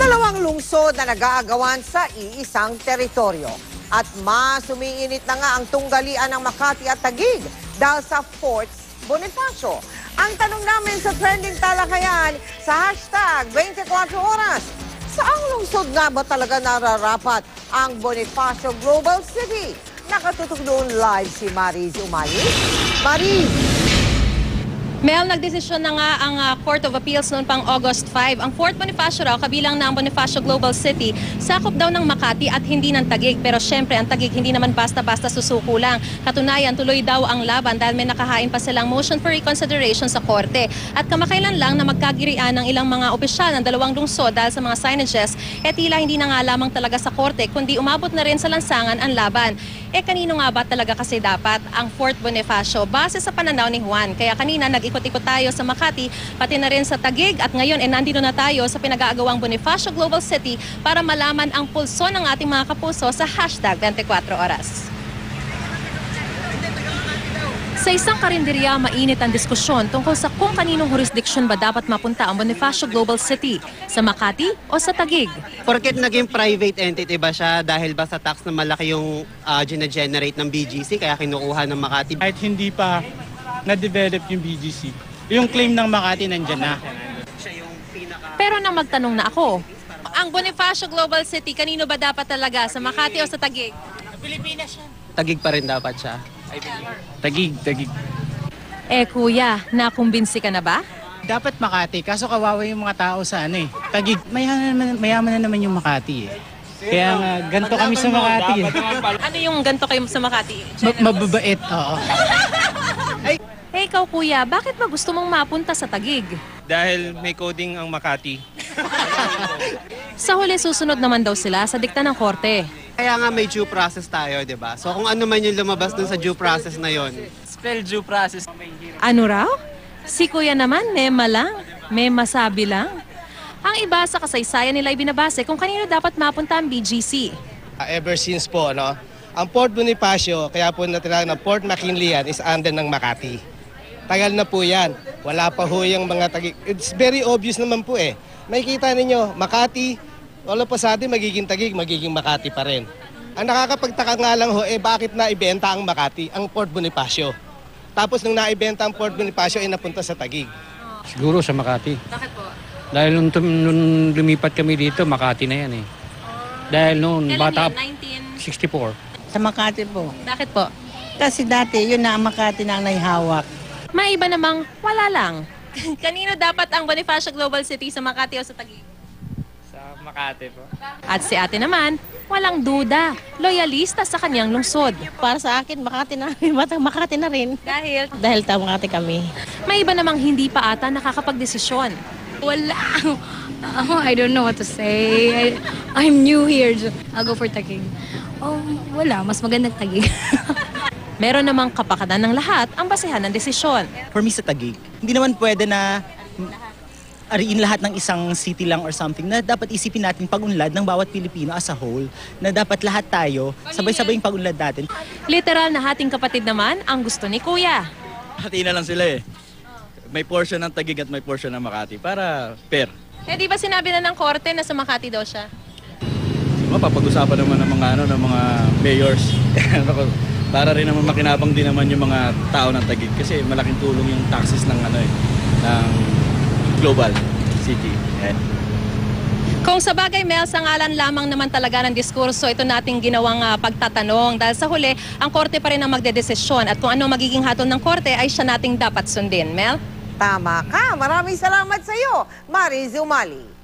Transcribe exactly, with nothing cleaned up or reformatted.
Dalawang lungsod na nag-aagawan sa iisang teritoryo. At mas umiinit na nga ang tunggalian ng Makati at Taguig dahil sa Fort Bonifacio. Ang tanong namin sa trending talakayan sa hashtag twenty-four oras, saang lungsod nga ba talaga nararapat ang Bonifacio Global City? Nakatutok doon live si Mariz Umali. Mariz! Mel, nagdesisyon na nga ang uh, Court of Appeals noon pang August five. Ang Fort Bonifacio raw, kabilang na ang Bonifacio Global City, sakop daw ng Makati at hindi ng Taguig. Pero syempre, ang Taguig hindi naman basta-basta susuko lang. Katunayan, tuloy daw ang laban dahil may nakahain pa silang motion for reconsideration sa korte. At kamakailan lang na magkagirian ng ilang mga opisyal ng dalawang lungsod dahil sa mga signages, eh tila hindi na nga lamang talaga sa korte, kundi umabot na rin sa lansangan ang laban. Eh kanino nga ba talaga kasi dapat ang Fort Bonifacio base sa pananaw ni Juan? Kaya kanina nag-ikot-ikot tayo sa Makati, pati na rin sa Taguig at ngayon eh nandito na tayo sa pinag-aagawang Bonifacio Global City para malaman ang pulso ng ating mga kapuso sa hashtag twenty-four oras. Sa isang karinderya, mainit ang diskusyon tungkol sa kung kaninong jurisdiction ba dapat mapunta ang Bonifacio Global City, sa Makati o sa Taguig. Porket naging private entity ba siya dahil ba sa tax na malaki yung uh, gina-generate ng B G C kaya kinukuha ng Makati? Kahit hindi pa na-develop yung B G C, yung claim ng Makati nandyan na. Pero nang magtanong na ako, ang Bonifacio Global City, kanino ba dapat talaga, sa Makati o sa Taguig? Pilipinas yan. Taguig pa rin dapat siya. Tagig, tagig. Eh kuya, nakumbinsi ka na ba? Dapat Makati, kaso kawawa yung mga tao sa ano eh. Tagig, mayaman, naman, mayaman na naman yung Makati eh. Kaya nga, ganito kami sa Makati eh. Ano yung ganito kayo sa Makati? Ma- mababait, oo. Eh ikaw kuya, bakit ba gusto mong mapunta sa Taguig? Dahil may coding ang Makati. Sa huli susunod naman daw sila sa dikta ng korte. Kaya nga may due process tayo, di ba? So kung ano man yung lumabas dun sa due process na yon. Spell due process. Ano raw? Si kuya naman, mema lang. May masabi lang. Ang iba sa kasaysayan nila ay binabase kung kanino dapat mapunta ang B G C. Uh, ever since po, no, ang Port Bonifacio, kaya po natinawag na Port McKinley yan, is under ng Makati. Tagal na po yan. Wala pa ho yung mga Taguig. It's very obvious naman po eh. Makikita ninyo, Makati, wala pa sa atin magiging Taguig, magiging Makati pa rin. Ang nakakapagtaka nga lang ho, eh bakit naibenta ang Makati, ang Port Bonifacio? Tapos nung naibenta ang Port Bonifacio, ay napunta sa Taguig. Siguro sa Makati. Bakit po? Dahil nung, nung lumipat kami dito, Makati na yan eh. Dahil noon, bata, nineteen sixty-four. Sa Makati po. Bakit po? Kasi dati, yun na ang Makati na ang naihawak. May iba namang wala lang. Kanino dapat ang Bonifacio Global City, sa Makati o sa Taguig? Sa Makati po. At si ate naman, walang duda, loyalista sa kanyang lungsod. Para sa akin, Makati na rin. Makati na rin. Dahil Dahil ta Makati kami. may iba namang hindi pa ata nakakapagdesisyon. Wala. Oh, I don't know what to say. I, I'm new here. I'll go for Taguig. Oh, wala. Mas magandang Taguig. Meron namang kapakanan ng lahat ang basehan ng desisyon. For me sa Taguig, hindi naman pwede na ariin lahat ng isang city lang or something na dapat isipin natin pag-unlad ng bawat Pilipino as a whole, na dapat lahat tayo sabay-sabay yung pag-unlad natin. Literal na hating kapatid naman ang gusto ni Kuya. Hati na lang sila eh. May portion ng Taguig at may portion ng Makati para fair. Eh di ba sinabi na ng korte na sa Makati daw siya? Mapapag-usapan naman ng mga ano ng mga mayors. Para rin naman makinabang din naman yung mga tao ng Taguig kasi malaking tulong yung taxes ng ano eh ng global city. Yeah. Kung sa bagay, Mel, sa ngalan lamang naman talaga ng diskurso, ito nating ginawang uh, pagtatanong. Dahil sa huli, ang korte pa rin ang magdedesisyon at kung ano magiging hatol ng korte ay siya nating dapat sundin. Mel? Tama ka. Maraming salamat sa iyo, Mariz Umali.